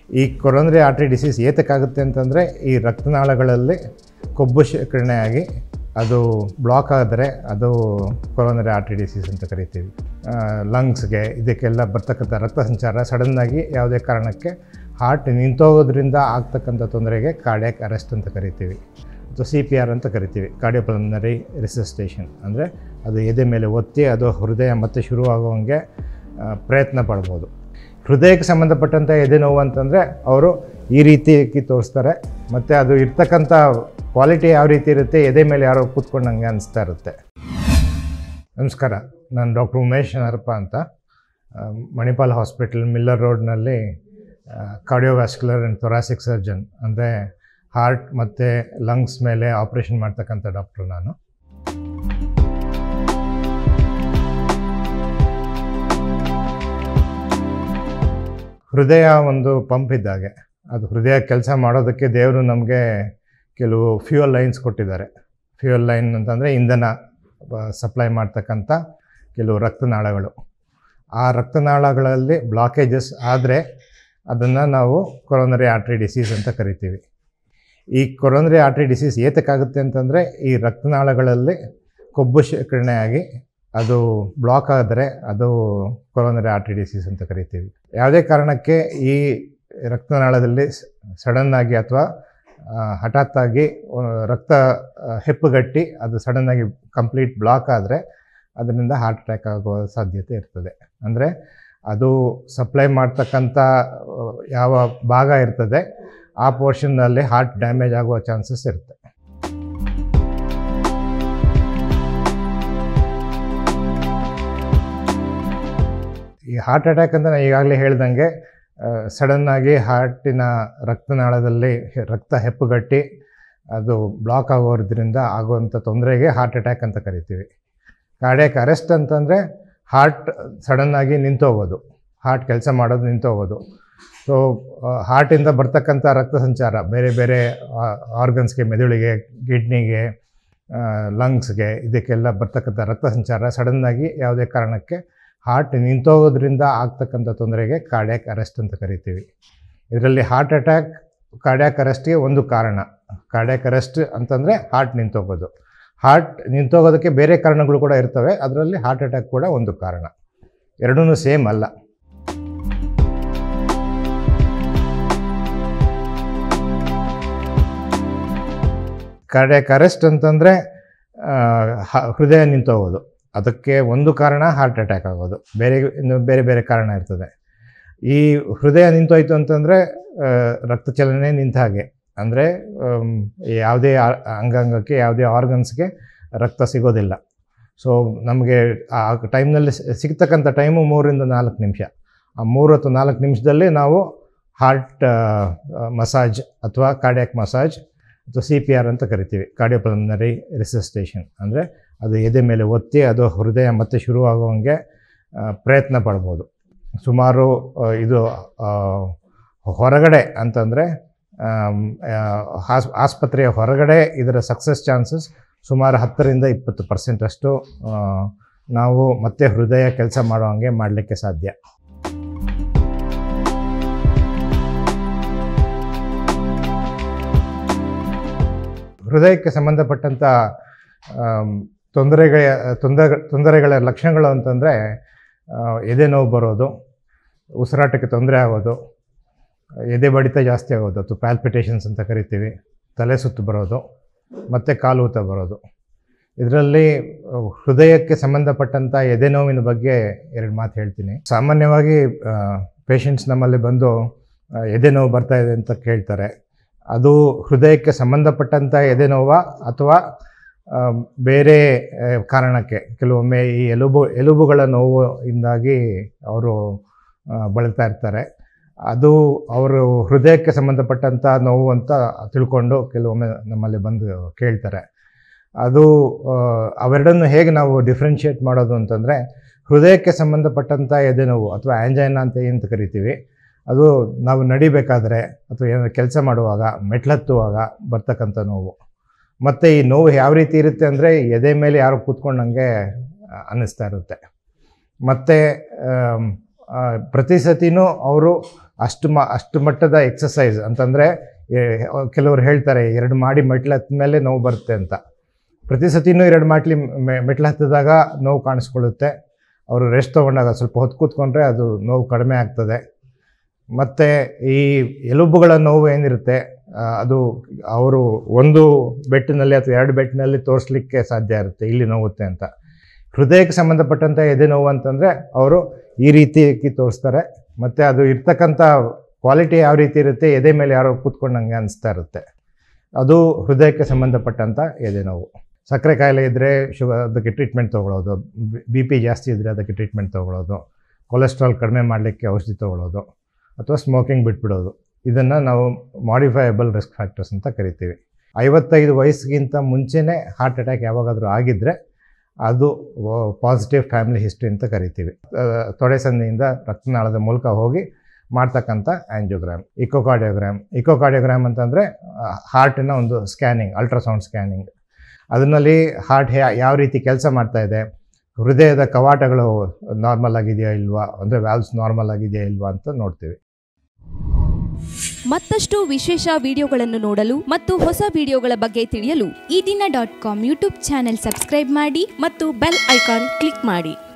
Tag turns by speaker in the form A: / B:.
A: ಈ coronary artery disease ಏತಕ್ಕಾಗುತ್ತೆ ಅಂತಂದರೆ ಈ ರಕ್ತನಾಳಗಳಲ್ಲಿ ಕೊಬ್ಬು ಶೇಖರಣೆ ಆಗಿ ಅದು ಬ್ಲಾಕ್ ಆದರೆ ಅದು ಕೊರೊನರಿ ಆರ್ಟರಿ ಡಿಸೀಸ್ ಅಂತ ಕರಿತೀವಿ. ಲಂಗ್ಸ್ಗೆ ಇದಕ್ಕೆಲ್ಲ ಬರ್ತಕ್ಕಂಥ ರಕ್ತ ಸಂಚಾರ ಸಡನ್ನಾಗಿ ಯಾವುದೇ ಕಾರಣಕ್ಕೆ ಹಾರ್ಟ್ ನಿಂತೋಗೋದ್ರಿಂದ ಆಗ್ತಕ್ಕಂಥ ತೊಂದರೆಗೆ ಕಾರ್ಡಿಯಾಕ್ ಅರೆಸ್ಟ್ ಅಂತ ಕರಿತೀವಿ, ಅಥವಾ CPR ಅಂತ ಕರಿತೀವಿ, ಕಾರ್ಡಿಯೋಪಲ್ಮನರಿ ರಿಸಸ್ಟೇಷನ್. ಅಂದರೆ ಅದು ಎದೆ ಮೇಲೆ ಒತ್ತಿ ಅದು ಹೃದಯ ಮತ್ತೆ ಶುರುವಾಗುವಂಗೆ ಪ್ರಯತ್ನ ಪಡ್ಬೋದು. ಹೃದಯಕ್ಕೆ ಸಂಬಂಧಪಟ್ಟಂಥ ಎದೆ ನೋವು ಅಂತಂದರೆ ಅವರು ಈ ರೀತಿ ತೋರಿಸ್ತಾರೆ, ಮತ್ತು ಅದು ಇರ್ತಕ್ಕಂಥ ಕ್ವಾಲಿಟಿ ಯಾವ ರೀತಿ ಇರುತ್ತೆ, ಎದೆ ಮೇಲೆ ಯಾರೋ ಕೂತ್ಕೊಂಡಂಗೆ ಅನಿಸ್ತಾ ಇರುತ್ತೆ. ನಮಸ್ಕಾರ, ನಾನು ಡಾಕ್ಟರ್ ಉಮೇಶ್ ನರಪ್ಪ ಅಂತ, ಮಣಿಪಾಲ್ ಹಾಸ್ಪಿಟಲ್ ಮಿಲ್ಲರ್ ರೋಡ್ನಲ್ಲಿ ಕಾರ್ಡಿಯೋವ್ಯಾಸ್ಕ್ಯುಲರ್ ಆ್ಯಂಡ್ ಥೊರಾಸಿಕ್ ಸರ್ಜನ್, ಅಂದರೆ ಹಾರ್ಟ್ ಮತ್ತು ಲಂಗ್ಸ್ ಮೇಲೆ ಆಪ್ರೇಷನ್ ಮಾಡ್ತಕ್ಕಂಥ ಡಾಕ್ಟ್ರು ನಾನು. ಹೃದಯ ಒಂದು ಪಂಪ್ ಇದ್ದಾಗೆ. ಅದು ಹೃದಯ ಕೆಲಸ ಮಾಡೋದಕ್ಕೆ ದೇವರು ನಮಗೆ ಕೆಲವು ಫ್ಯೂಯಲ್ ಲೈನ್ಸ್ ಕೊಟ್ಟಿದ್ದಾರೆ. ಫ್ಯೂಯಲ್ ಲೈನ್ ಅಂತಂದರೆ ಇಂಧನ ಸಪ್ಲೈ ಮಾಡ್ತಕ್ಕಂಥ ಕೆಲವು ರಕ್ತನಾಳಗಳು. ಆ ರಕ್ತನಾಳಗಳಲ್ಲಿ ಬ್ಲಾಕೇಜಸ್ ಆದರೆ ಅದನ್ನು ನಾವು ಕೊರೊನರಿ ಆರ್ಟರಿ ಡಿಸೀಸ್ ಅಂತ ಕರಿತೀವಿ. ಈ ಕೊರೊನರಿ ಆರ್ಟರಿ ಡಿಸೀಸ್ ಏತಕ್ಕಾಗುತ್ತೆ ಅಂತಂದರೆ ಈ ರಕ್ತನಾಳಗಳಲ್ಲಿ ಕೊಬ್ಬು ಶೇಖರಣೆ ಆಗಿ ಅದು ಬ್ಲಾಕ್ ಆದರೆ ಅದು ಕೊರೊನರಿ ಆರ್ಟರಿ ಡಿಸೀಸ್ ಅಂತ ಕರಿತೀವಿ. ಯಾವುದೇ ಕಾರಣಕ್ಕೆ ಈ ರಕ್ತನಾಳದಲ್ಲಿ ಸಡನ್ನಾಗಿ ಅಥವಾ ಹಠಾತ್ತಾಗಿ ರಕ್ತ ಹೆಪ್ಪುಗಟ್ಟಿ ಅದು ಸಡನ್ನಾಗಿ ಕಂಪ್ಲೀಟ್ ಬ್ಲಾಕ್ ಆದರೆ ಅದರಿಂದ ಹಾರ್ಟ್ ಅಟ್ಯಾಕ್ ಆಗುವ ಸಾಧ್ಯತೆ ಇರ್ತದೆ. ಅಂದರೆ ಅದು ಸಪ್ಲೈ ಮಾಡ್ತಕ್ಕಂಥ ಯಾವ ಭಾಗ ಇರ್ತದೆ ಆ ಪೋರ್ಷನ್ನಲ್ಲಿ ಹಾರ್ಟ್ ಡ್ಯಾಮೇಜ್ ಆಗುವ ಚಾನ್ಸಸ್ ಇರುತ್ತೆ. ಈ ಹಾರ್ಟ್ ಅಟ್ಯಾಕ್ ಅಂತ ನಾನು ಈಗಾಗಲೇ ಹೇಳ್ದಂಗೆ ಸಡನ್ನಾಗಿ ಹಾರ್ಟಿನ ರಕ್ತನಾಳದಲ್ಲಿ ರಕ್ತ ಹೆಪ್ಪುಗಟ್ಟಿ ಅದು ಬ್ಲಾಕ್ ಆಗೋದ್ರಿಂದ ಆಗುವಂಥ ತೊಂದರೆಗೆ ಹಾರ್ಟ್ ಅಟ್ಯಾಕ್ ಅಂತ ಕರಿತೀವಿ. ಕಾರ್ಡಿಯಾಕ್ ಅರೆಸ್ಟ್ ಅಂತಂದರೆ ಹಾರ್ಟ್ ಸಡನ್ನಾಗಿ ನಿಂತೋಗೋದು, ಹಾರ್ಟ್ ಕೆಲಸ ಮಾಡೋದು ನಿಂತೋಗೋದು. ಸೊ ಹಾರ್ಟಿಂದ ಬರ್ತಕ್ಕಂಥ ರಕ್ತ ಸಂಚಾರ ಬೇರೆ ಬೇರೆ ಆರ್ಗನ್ಸ್ಗೆ, ಮೆದುಳಿಗೆ, ಕಿಡ್ನಿಗೆ, ಲಂಗ್ಸ್ಗೆ ಇದಕ್ಕೆಲ್ಲ ಬರ್ತಕ್ಕಂಥ ರಕ್ತ ಸಂಚಾರ ಸಡನ್ನಾಗಿ ಯಾವುದೇ ಕಾರಣಕ್ಕೆ ಹಾರ್ಟ್ ನಿಂತೋಗೋದ್ರಿಂದ ಆಗ್ತಕ್ಕಂಥ ತೊಂದರೆಗೆ ಕಾರ್ಡಿಯಾಕ್ ಅರೆಸ್ಟ್ ಅಂತ ಕರಿತೀವಿ. ಇದರಲ್ಲಿ ಹಾರ್ಟ್ ಅಟ್ಯಾಕ್ ಕಾರ್ಡಿಯಾಕ್ ಅರೆಸ್ಟ್ಗೆ ಒಂದು ಕಾರಣ. ಕಾರ್ಡಿಯಾಕ್ ಅರೆಸ್ಟ್ ಅಂತಂದರೆ ಹಾರ್ಟ್ ನಿಂತೋಗೋದು. ಹಾರ್ಟ್ ನಿಂತೋಗೋದಕ್ಕೆ ಬೇರೆ ಕಾರಣಗಳು ಕೂಡ ಇರ್ತವೆ, ಅದರಲ್ಲಿ ಹಾರ್ಟ್ ಅಟ್ಯಾಕ್ ಕೂಡ ಒಂದು ಕಾರಣ. ಎರಡೂ ಸೇಮ್ ಅಲ್ಲ. ಕಾರ್ಡಿಯಾಕ್ ಅರೆಸ್ಟ್ ಅಂತಂದರೆ ಹೃದಯ ನಿಂತೋಗೋದು, ಅದಕ್ಕೆ ಒಂದು ಕಾರಣ ಹಾರ್ಟ್ ಅಟ್ಯಾಕ್ ಆಗೋದು. ಬೇರೆ ಬೇರೆ ಕಾರಣ ಇರ್ತದೆ. ಈ ಹೃದಯ ನಿಂತೋಯ್ತು ಅಂತಂದರೆ ರಕ್ತ ಚಲನೆ ನಿಂತ ಹಾಗೆ. ಅಂದರೆ ಯಾವುದೇ ಅಂಗಾಂಗಕ್ಕೆ, ಯಾವುದೇ ಆರ್ಗನ್ಸ್ಗೆ ರಕ್ತ ಸಿಗೋದಿಲ್ಲ. ಸೊ ನಮಗೆ ಆ ಟೈಮ್ನಲ್ಲಿ ಸಿಗ್ತಕ್ಕಂಥ ಟೈಮು 3 ರಿಂದ 4 ನಿಮಿಷ. ಆ 3 ಅಥವಾ 4 ನಿಮಿಷದಲ್ಲಿ ನಾವು ಹಾರ್ಟ್ ಮಸಾಜ್ ಅಥವಾ ಕಾರ್ಡಿಯಾಕ್ ಮಸಾಜ್ ಅಥವಾ CPR ಅಂತ ಕರಿತೀವಿ, ಕಾರ್ಡಿಯೋಪಲ್ಮನರಿ ರಿಸಸ್ಟೇಷನ್. ಅಂದರೆ ಅದು ಎದೆ ಮೇಲೆ ಒತ್ತಿ ಅದು ಹೃದಯ ಮತ್ತೆ ಶುರುವಾಗುವಂಗೆ ಪ್ರಯತ್ನ ಪಡ್ಬೋದು. ಸುಮಾರು ಇದು ಹೊರಗಡೆ ಅಂತಂದರೆ ಆಸ್ಪತ್ರೆಯ ಹೊರಗಡೆ ಇದರ ಸಕ್ಸಸ್ ಚಾನ್ಸಸ್ ಸುಮಾರು 10 ರಿಂದ 20% ಅಷ್ಟು ನಾವು ಮತ್ತೆ ಹೃದಯ ಕೆಲಸ ಮಾಡುವಂಗೆ ಮಾಡಲಿಕ್ಕೆ ಸಾಧ್ಯ. ಹೃದಯಕ್ಕೆ ಸಂಬಂಧಪಟ್ಟಂಥ ತೊಂದರೆಗಳ ಲಕ್ಷಣಗಳು ಅಂತಂದರೆ ಎದೆ ನೋವು ಬರೋದು, ಉಸಿರಾಟಕ್ಕೆ ತೊಂದರೆ ಆಗೋದು, ಎದೆ ಬಡಿತ ಜಾಸ್ತಿ ಆಗೋದು ಅಥವಾ ಪ್ಯಾಲ್ಪಿಟೇಷನ್ಸ್ ಅಂತ ಕರಿತೀವಿ, ತಲೆ ಸುತ್ತು ಬರೋದು, ಮತ್ತು ಕಾಲು ಊತ ಬರೋದು. ಇದರಲ್ಲಿ ಹೃದಯಕ್ಕೆ ಸಂಬಂಧಪಟ್ಟಂಥ ಎದೆ ನೋವಿನ ಬಗ್ಗೆ 2 ಮಾತು ಹೇಳ್ತೀನಿ. ಸಾಮಾನ್ಯವಾಗಿ ಪೇಷಂಟ್ಸ್ ನಮ್ಮಲ್ಲಿ ಬಂದು ಎದೆ ನೋವು ಬರ್ತಾಯಿದೆ ಅಂತ ಕೇಳ್ತಾರೆ. ಅದು ಹೃದಯಕ್ಕೆ ಸಂಬಂಧಪಟ್ಟಂಥ ಎದೆ ನೋವಾ ಅಥವಾ ಬೇರೆ ಕಾರಣಕ್ಕೆ, ಕೆಲವೊಮ್ಮೆ ಈ ಎಲುಬುಗಳ ನೋವಿಂದಾಗಿ ಅವರು ಬಳಲ್ತಾ ಇರ್ತಾರೆ. ಅದು ಅವರು ಹೃದಯಕ್ಕೆ ಸಂಬಂಧಪಟ್ಟಂಥ ನೋವು ಅಂತ ತಿಳ್ಕೊಂಡು ಕೆಲವೊಮ್ಮೆ ನಮ್ಮಲ್ಲಿ ಬಂದು ಕೇಳ್ತಾರೆ. ಅದು ಅವೆರಡನ್ನು ಹೇಗೆ ನಾವು ಡಿಫ್ರೆನ್ಷಿಯೇಟ್ ಮಾಡೋದು ಅಂತಂದರೆ, ಹೃದಯಕ್ಕೆ ಸಂಬಂಧಪಟ್ಟಂಥ ಎದೆ ನೋವು ಅಥವಾ ಆ್ಯಂಜೈನಾ ಅಂತ ಏನು ಕರಿತೀವಿ, ಅದು ನಾವು ನಡಿಬೇಕಾದ್ರೆ ಅಥವಾ ಏನಾದ್ರು ಕೆಲಸ ಮಾಡುವಾಗ, ಮೆಟ್ಲತ್ತುವಾಗ ಬರ್ತಕ್ಕಂಥ ನೋವು. ಮತ್ತು ಈ ನೋವು ಯಾವ ರೀತಿ ಇರುತ್ತೆ ಅಂದರೆ ಎದೆ ಮೇಲೆ ಯಾರೋ ಕೂತ್ಕೊಂಡಂಗೆ ಅನ್ನಿಸ್ತಾ ಇರುತ್ತೆ. ಮತ್ತು ಪ್ರತಿ ಸತಿನೂ ಅವರು ಅಷ್ಟು ಮಟ್ಟದ ಎಕ್ಸಸೈಸ್ ಅಂತಂದರೆ ಕೆಲವರು ಹೇಳ್ತಾರೆ 2 ಮಾಡಿ ಮೆಟ್ಲು ಹತ್ತಿದ ಮೇಲೆ ನೋವು ಬರುತ್ತೆ ಅಂತ. ಪ್ರತಿ ಸತಿನೂ 2 ಮೆಟ್ಲು ಹತ್ತಿದಾಗ ನೋವು ಕಾಣಿಸ್ಕೊಳ್ಳುತ್ತೆ. ಅವರು ರೆಸ್ಟ್ ತೊಗೊಂಡಾಗ ಸ್ವಲ್ಪ ಹೊತ್ತು ಕೂತ್ಕೊಂಡ್ರೆ ಅದು ನೋವು ಕಡಿಮೆ ಆಗ್ತದೆ. ಮತ್ತು ಈ ಎಲುಬುಗಳ ನೋವು ಏನಿರುತ್ತೆ ಅದು ಅವರು ಒಂದು ಬೆಟ್ಟಿನಲ್ಲಿ ಅಥವಾ 2 ಬೆಟ್ಟಿನಲ್ಲಿ ತೋರಿಸ್ಲಿಕ್ಕೆ ಸಾಧ್ಯ ಇರುತ್ತೆ ಇಲ್ಲಿ ನೋವುತ್ತೆ ಅಂತ. ಹೃದಯಕ್ಕೆ ಸಂಬಂಧಪಟ್ಟಂಥ ಎದೆ ನೋವು ಅಂತಂದರೆ ಅವರು ಈ ರೀತಿ ತೋರಿಸ್ತಾರೆ. ಮತ್ತು ಅದು ಇರ್ತಕ್ಕಂಥ ಕ್ವಾಲಿಟಿ ಯಾವ ರೀತಿ ಇರುತ್ತೆ, ಎದೆ ಮೇಲೆ ಯಾರೋ ಕೂತ್ಕೊಂಡಂಗೆ ಅನಿಸ್ತಾ ಇರುತ್ತೆ. ಅದು ಹೃದಯಕ್ಕೆ ಸಂಬಂಧಪಟ್ಟಂಥ ಎದೆ ನೋವು. ಸಕ್ಕರೆ ಕಾಯಿಲೆ ಇದ್ದರೆ ಅದಕ್ಕೆ ಟ್ರೀಟ್ಮೆಂಟ್ ತೊಗೊಳ್ಳೋದು, BP ಜಾಸ್ತಿ ಇದ್ದರೆ ಅದಕ್ಕೆ ಟ್ರೀಟ್ಮೆಂಟ್ ತೊಗೊಳ್ಳೋದು, ಕೊಲೆಸ್ಟ್ರಾಲ್ ಕಡಿಮೆ ಮಾಡಲಿಕ್ಕೆ ಔಷಧಿ ತೊಗೊಳ್ಳೋದು, ಅಥವಾ ಸ್ಮೋಕಿಂಗ್ ಬಿಟ್ಬಿಡೋದು. ಇದನ್ನು ನಾವು ಮಾಡಿಫೈಯಬಲ್ ರಿಸ್ಕ್ ಫ್ಯಾಕ್ಟರ್ಸ್ ಅಂತ ಕರಿತೀವಿ. 55 ವಯಸ್ಸಿಗಿಂತ ಮುಂಚೆನೇ ಹಾರ್ಟ್ ಅಟ್ಯಾಕ್ ಯಾವಾಗಾದರೂ ಆಗಿದ್ದರೆ ಅದು ಪಾಸಿಟಿವ್ ಫ್ಯಾಮಿಲಿ ಹಿಸ್ಟ್ರಿ ಅಂತ ಕರಿತೀವಿ. ತೊಡೆ ಸಂದಿಯಿಂದ ರಕ್ತನಾಳದ ಮೂಲಕ ಹೋಗಿ ಮಾಡ್ತಕ್ಕಂಥ ಆ್ಯಂಜಿಯೋಗ್ರಾಮ್. ಇಕೋಕಾರ್ಡಿಯೋಗ್ರಾಮ್ ಅಂತಂದರೆ ಹಾರ್ಟಿನ ಒಂದು ಸ್ಕ್ಯಾನಿಂಗ್, ಅಲ್ಟ್ರಾಸೌಂಡ್ ಸ್ಕ್ಯಾನಿಂಗ್. ಅದರಲ್ಲಿ ಹಾರ್ಟ್ ಯಾವ ರೀತಿ ಕೆಲಸ ಮಾಡ್ತಾಯಿದೆ, ಹೃದಯದ ಕವಾಟಗಳು ನಾರ್ಮಲ್ ಆಗಿದೆಯಾ ಇಲ್ವಾ, ಅಂದರೆ ವ್ಯಾಲ್ವ್ಸ್ ನಾರ್ಮಲ್ ಆಗಿದೆಯಾ ಇಲ್ವಾ ಅಂತ ನೋಡ್ತೀವಿ.
B: ಮತ್ತಷ್ಟು ವಿಶೇಷ ವಿಡಿಯೋಗಳನ್ನು ನೋಡಲು ಮತ್ತು ಹೊಸ ವಿಡಿಯೋಗಳ ಬಗ್ಗೆ ತಿಳಿಯಲು
C: eDina.com ಯೂಟ್ಯೂಬ್ ಚಾನೆಲ್ ಸಬ್ಸ್ಕ್ರೈಬ್ ಮಾಡಿ
B: ಮತ್ತು ಬೆಲ್ ಐಕಾನ್ ಕ್ಲಿಕ್ ಮಾಡಿ.